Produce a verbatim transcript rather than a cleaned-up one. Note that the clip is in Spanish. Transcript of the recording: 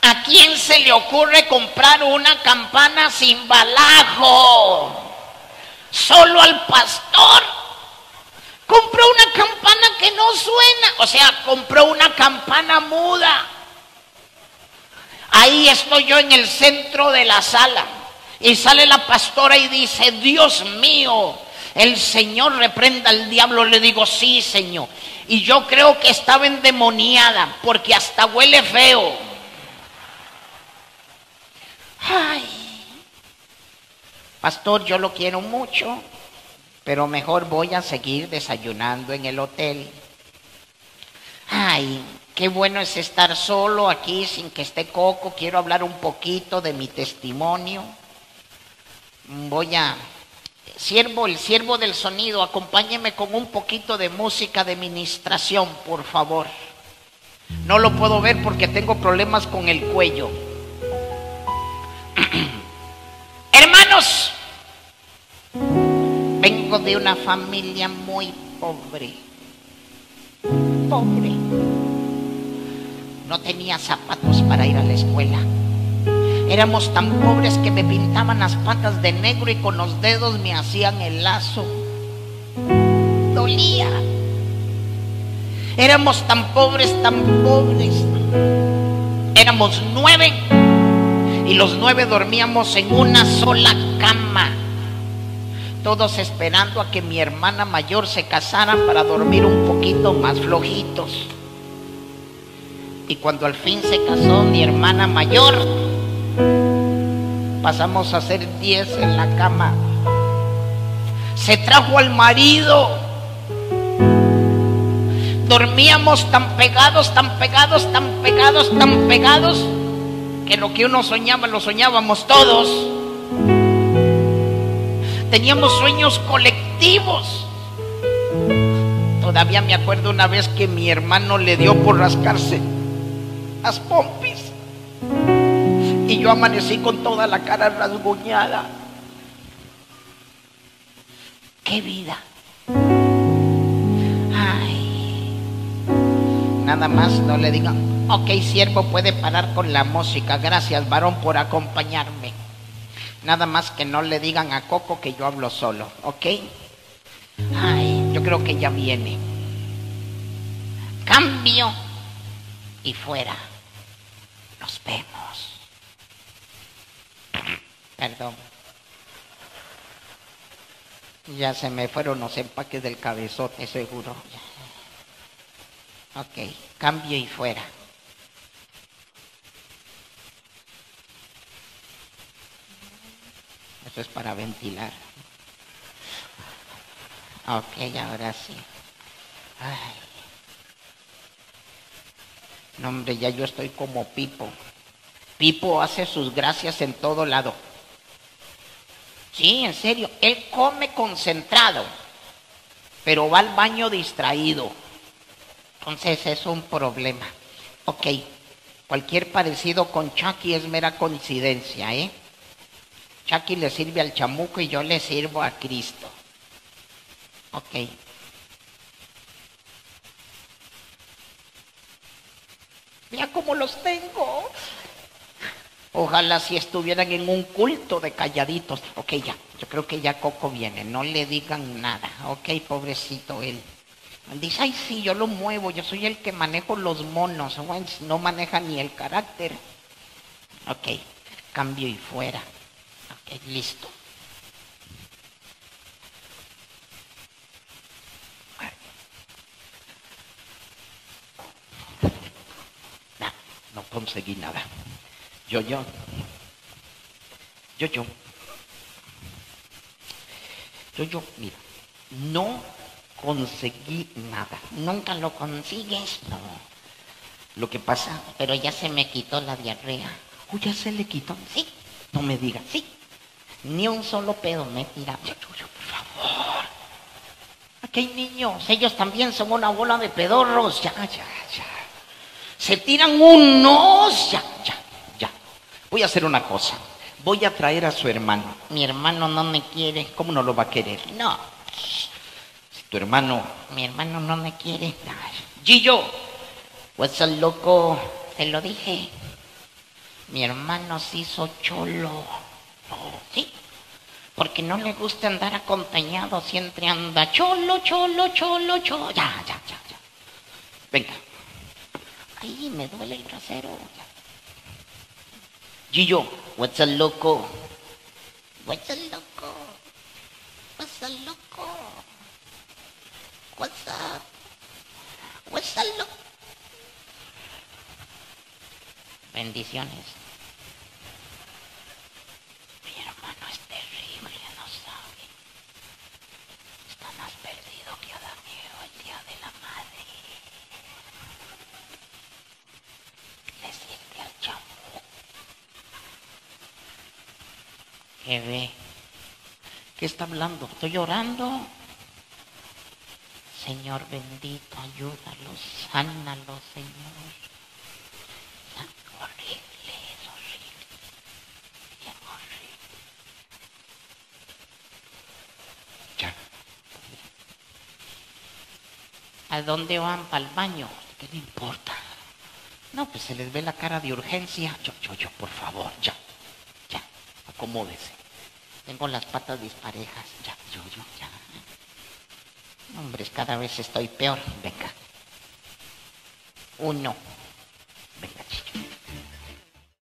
¿A quién se le ocurre comprar una campana sin balajo? Solo al pastor. Compró una campana que no suena, o sea, compró una campana muda. Ahí estoy yo en el centro de la sala y sale la pastora y dice: Dios mío, el Señor reprenda al diablo. Le digo: sí, Señor. Y yo creo que estaba endemoniada porque hasta huele feo. Ay, pastor, yo lo quiero mucho, pero mejor voy a seguir desayunando en el hotel. Ay, qué bueno es estar solo aquí sin que esté Coco. Quiero hablar un poquito de mi testimonio. Voy a... Siervo, el siervo del sonido, acompáñeme con un poquito de música de ministración, por favor. No lo puedo ver porque tengo problemas con el cuello. Hermanos, vengo de una familia muy pobre. Pobre. No tenía zapatos para ir a la escuela. Éramos tan pobres que me pintaban las patas de negro y con los dedos me hacían el lazo. Dolía. Éramos tan pobres, tan pobres. Éramos nueve y los nueve dormíamos en una sola cama. Todos esperando a que mi hermana mayor se casara para dormir un poquito más flojitos. Y cuando al fin se casó mi hermana mayor, pasamos a ser diez en la cama. Se trajo al marido. Dormíamos tan pegados, tan pegados, tan pegados, tan pegados, que lo que uno soñaba, lo soñábamos todos. Teníamos sueños colectivos. Todavía me acuerdo una vez que mi hermano le dio por rascarse las pompis y yo amanecí con toda la cara rasguñada. ¡Qué vida! Ay, nada más no le digan: ok, siervo, puede parar con la música. Gracias, varón, por acompañarme. Nada más que no le digan a Coco que yo hablo solo, ¿ok? Ay, yo creo que ya viene. Cambio y fuera. Nos vemos. Perdón. Ya se me fueron los empaques del cabezote, seguro. Ok, cambio y fuera. Eso es para ventilar. Ok, ahora sí. Ay. No, hombre, ya yo estoy como Pipo. Pipo hace sus gracias en todo lado. Sí, en serio. Él come concentrado, pero va al baño distraído. Entonces es un problema. Ok, cualquier parecido con Chucky es mera coincidencia, ¿eh? Chucky le sirve al chamuco y yo le sirvo a Cristo. Ok. Mira cómo los tengo. Ojalá si estuvieran en un culto de calladitos. Ok, ya. Yo creo que ya Coco viene. No le digan nada. Ok, pobrecito él. Dice: ay, sí, yo lo muevo. Yo soy el que manejo los monos. Bueno, no maneja ni el carácter. Ok, cambio y fuera. Ok, listo. No, no conseguí nada. Yo, yo. Yo, yo. Yo, yo, mira. No conseguí nada. Nunca lo consigues. No. Lo que pasa... Pero ya se me quitó la diarrea. Oh, ya se le quitó. Sí. No me digas. Sí. Ni un solo pedo me he tirado. Yo, yo, yo, por favor. Aquí hay niños. Ellos también son una bola de pedorros. Ya, ya, ya. Se tiran unos. Ya, ya, ya. Voy a hacer una cosa. Voy a traer a su hermano. Mi hermano no me quiere. ¿Cómo no lo va a querer? No. Si tu hermano... Mi hermano no me quiere. Ay, Gillo. Pues el loco, te lo dije. Mi hermano se hizo cholo. Sí, porque no le gusta andar acompañado, siempre anda cholo, cholo, cholo, cholo. Ya, ya, ya, ya. Venga. Ay, me duele el trasero. Ya. Gillo, what's up, loco? What's up, loco? What's up, loco? What's up? What's up, loco? Bendiciones. Mi hermano es terrible, no sabe. Está más perdido que Adán y Eva el día de la madre. Le sirve al chamuco. ¿Qué ve? ¿Qué está hablando? ¿Estoy llorando? Señor bendito, ayúdalos, sánalos, Señor. Horrible, es horrible. Bien horrible. Ya. ¿A dónde van? ¿Para el baño? ¿Qué le importa? No, pues se les ve la cara de urgencia. Yo, yo, yo, por favor, ya. Ya. Acomódese. Tengo las patas disparejas. Ya, yo, yo, ya. Hombres, cada vez estoy peor. Venga. Uno.